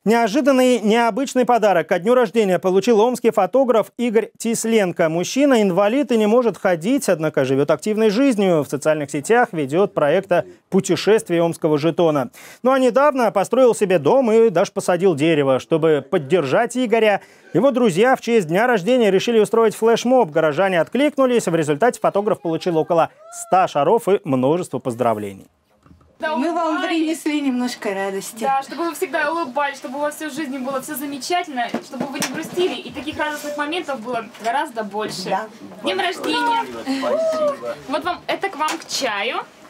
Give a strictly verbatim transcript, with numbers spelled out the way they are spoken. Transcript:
Неожиданный, необычный подарок ко дню рождения получил омский фотограф Игорь Тисленко. Мужчина инвалид и не может ходить, однако живет активной жизнью. В социальных сетях ведет проекта «Путешествие омского жетона». Ну а недавно построил себе дом и даже посадил дерево. Чтобы поддержать Игоря, его друзья в честь дня рождения решили устроить флешмоб. Горожане откликнулись. В результате фотограф получил около ста шаров и множество поздравлений. Мы вам принесли немножко радости. Да, чтобы вы всегда улыбались, чтобы у вас всю жизнь было все замечательно, чтобы вы не грустили, и таких радостных моментов было гораздо больше. Да. Днем рождения! Вот вам, это к вам к чаю.